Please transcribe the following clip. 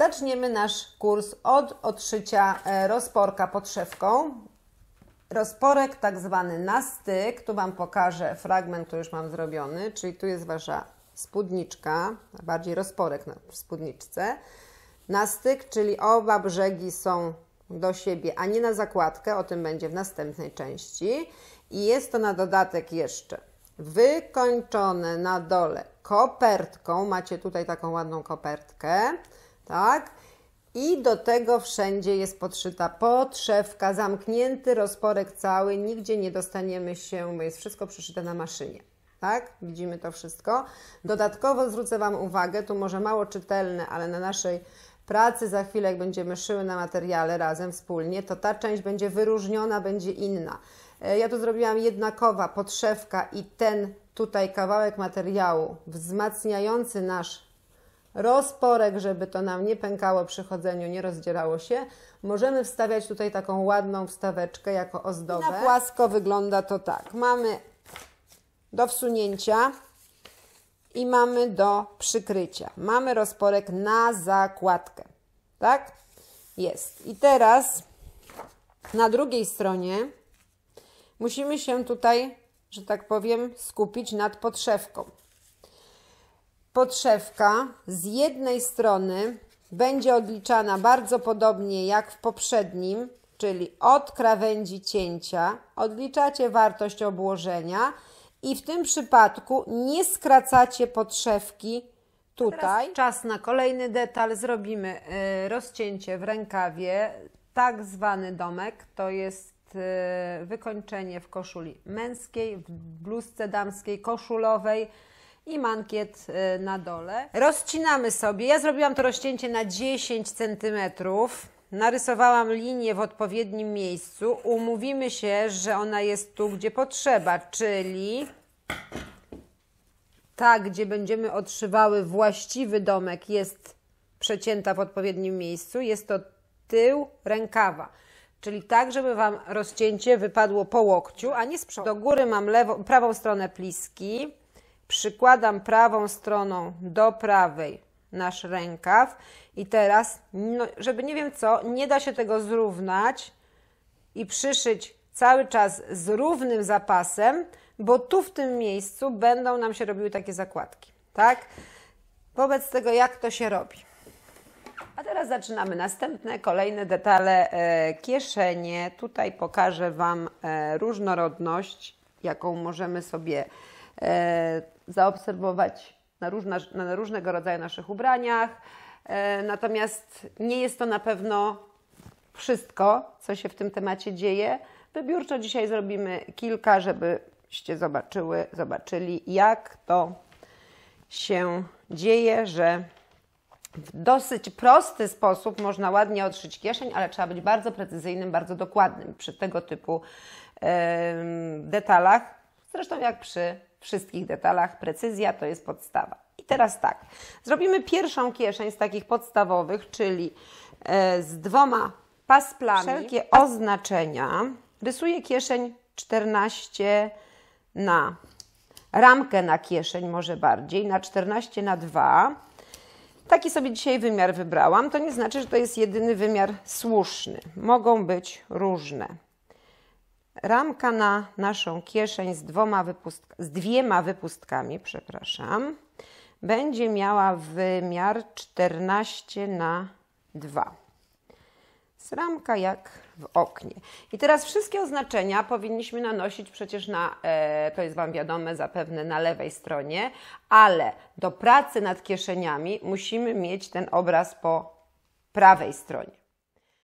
zaczniemy nasz kurs od odszycia rozporka podszewką. Rozporek tak zwany na styk, tu Wam pokażę fragment, który już mam zrobiony, czyli tu jest Wasza spódniczka, bardziej rozporek na spódniczce. Na styk, czyli oba brzegi są do siebie, a nie na zakładkę, o tym będzie w następnej części. I jest to na dodatek jeszcze wykończone na dole kopertką, macie tutaj taką ładną kopertkę, tak? I do tego wszędzie jest podszyta podszewka, zamknięty rozporek cały, nigdzie nie dostaniemy się, bo jest wszystko przyszyte na maszynie. Tak? Widzimy to wszystko. Dodatkowo zwrócę Wam uwagę, tu może mało czytelne, ale na naszej pracy za chwilę, jak będziemy szyły na materiale razem, wspólnie, to ta część będzie wyróżniona, będzie inna. Ja tu zrobiłam jednakowa podszewka i ten tutaj kawałek materiału wzmacniający nasz rozporek, żeby to nam nie pękało przy chodzeniu, nie rozdzierało się. Możemy wstawiać tutaj taką ładną wstaweczkę jako ozdobę. Na płasko wygląda to tak. Mamy do wsunięcia i mamy do przykrycia. Mamy rozporek na zakładkę. Tak? Jest. I teraz na drugiej stronie musimy się tutaj, że tak powiem, skupić nad podszewką. Podszewka z jednej strony będzie odliczana bardzo podobnie jak w poprzednim, czyli od krawędzi cięcia odliczacie wartość obłożenia i w tym przypadku nie skracacie podszewki tutaj. Teraz czas na kolejny detal. Zrobimy rozcięcie w rękawie, tak zwany domek, to jest wykończenie w koszuli męskiej, w bluzce damskiej, koszulowej i mankiet na dole. Rozcinamy sobie, ja zrobiłam to rozcięcie na 10 cm, narysowałam linię w odpowiednim miejscu, umówimy się, że ona jest tu, gdzie potrzeba, czyli ta, gdzie będziemy odszywały właściwy domek, jest przecięta w odpowiednim miejscu, jest to tył rękawa. Czyli tak, żeby Wam rozcięcie wypadło po łokciu, a nie z przodu. Do góry mam prawą stronę pliski, przykładam prawą stroną do prawej nasz rękaw i teraz, no, żeby nie wiem co, nie da się tego zrównać i przyszyć cały czas z równym zapasem, bo tu w tym miejscu będą nam się robiły takie zakładki, tak? Wobec tego jak to się robi? A teraz zaczynamy następne, kolejne detale, kieszenie. Tutaj pokażę Wam różnorodność, jaką możemy sobie zaobserwować na różnego rodzaju naszych ubraniach. Natomiast nie jest to na pewno wszystko, co się w tym temacie dzieje. Wybiórczo dzisiaj zrobimy kilka, żebyście zobaczyli, jak to się dzieje, że w dosyć prosty sposób można ładnie odszyć kieszeń, ale trzeba być bardzo precyzyjnym, bardzo dokładnym przy tego typu detalach. Zresztą jak przy wszystkich detalach, precyzja to jest podstawa. I teraz tak, zrobimy pierwszą kieszeń z takich podstawowych, czyli z 2 pasplami. Wszelkie oznaczenia. Rysuję kieszeń 14 na ramkę na kieszeń, może bardziej, na 14 na 2. Taki sobie dzisiaj wymiar wybrałam. To nie znaczy, że to jest jedyny wymiar słuszny. Mogą być różne. Ramka na naszą kieszeń z 2 wypustkami, przepraszam, będzie miała wymiar 14 na 2. Jest ramka jak w oknie. I teraz wszystkie oznaczenia powinniśmy nanosić przecież na, to jest Wam wiadome zapewne, na lewej stronie, ale do pracy nad kieszeniami musimy mieć ten obraz po prawej stronie.